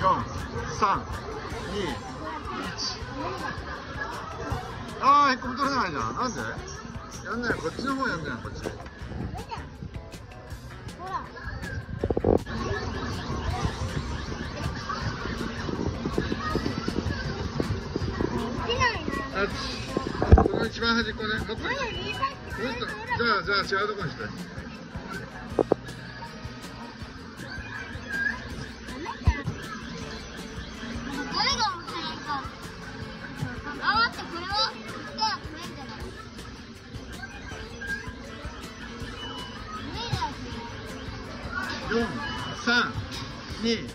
3、2、1。ああ、へっこみ取れないじゃん。なんで？やんない。こっちの方やんない。こっち。 ほら。 この一番端っこね。もっと。じゃあ違うとこにして。4、3、2、1。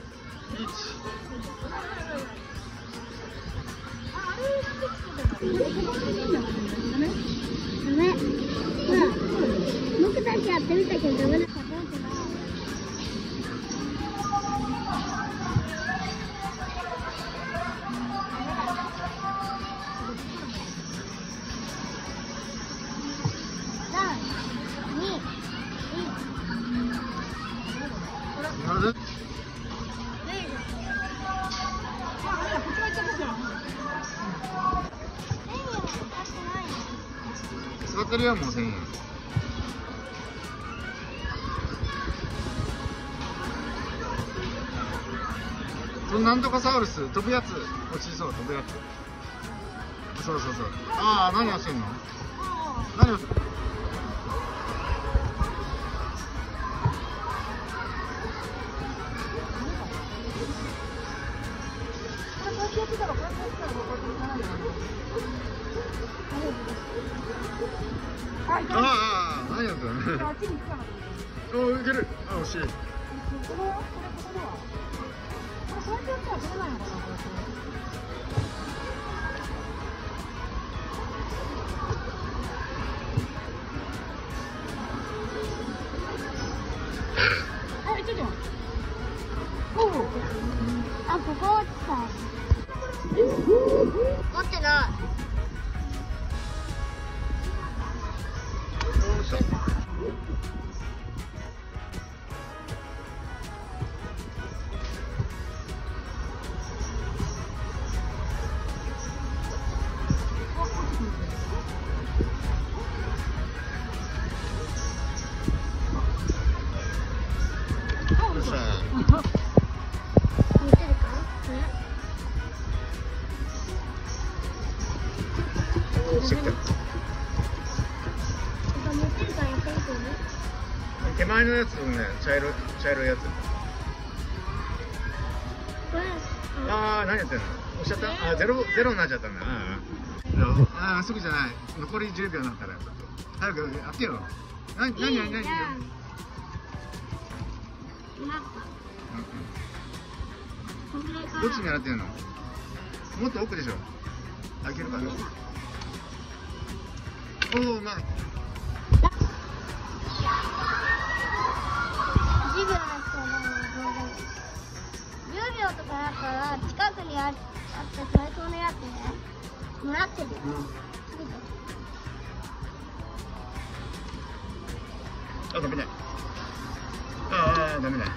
ダメ。ほら、僕たちやってみたけどダメだった。 座ってるよ、もう1000円。そのなんとかサウルス飛ぶやつ落ちそう。飛ぶやつ。そう。ああ、何をしてんの？何をしてんの？ああ、何やってんの？お、いける。あ、惜しい。 あ、ここ落ちた。持ってない。 よいしょ。手前のやつね、茶色いやつ。ああ、何やってんの？押しちゃった？あ、ゼロになっちゃったんだ。ああ、すぐじゃない。残り10秒になったら、早くやってよ。何？どっち狙ってんの？もっと奥でしょ。開けるかな。おお、まあ。 10秒とかだから近くにあって最高のやつね。もらってる。 あ、ダメだ。ああ、ダメだ。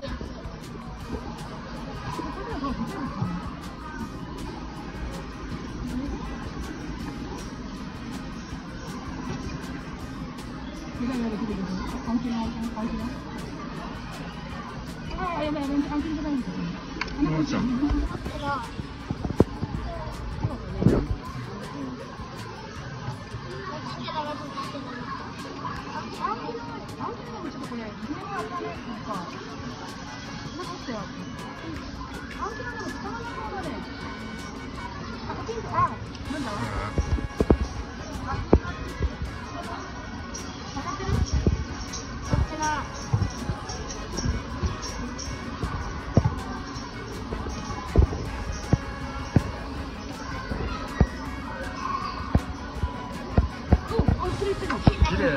綺麗。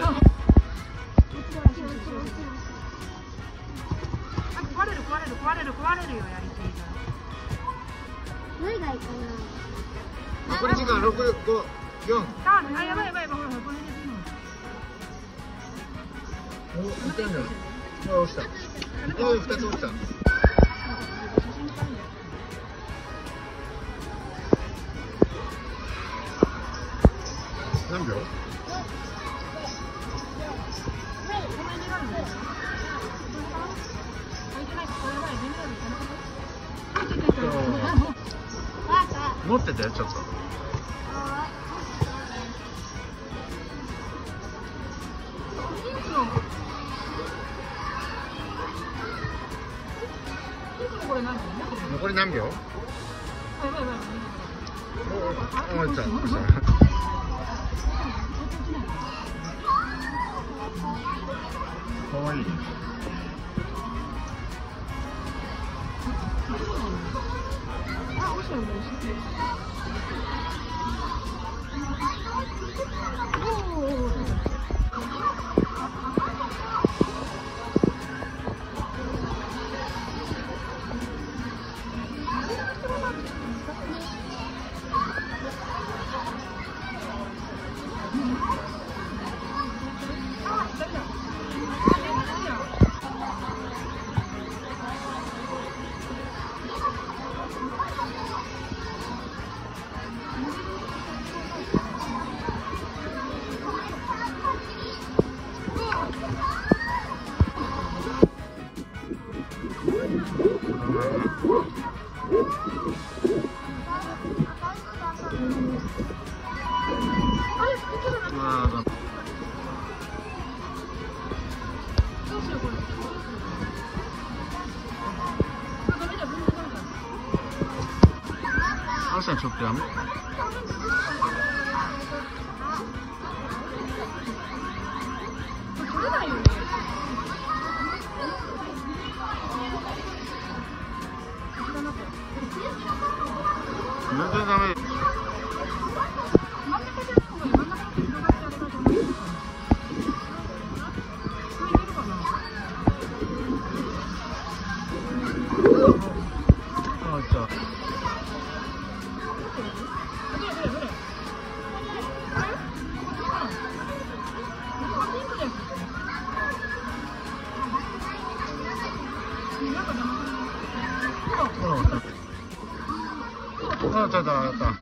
壊れるよ、やりすぎたら。 どれがいいかな。 残り時間6、5、4。 あ、やばい、これ入れてるの。 お、いったんじゃない？あ、落ちた。お、2つ落ちた。 持っててちょっと。 は残り何秒？おお、いった。かわいい。あさちょっとやめ。全然ダメ。あった。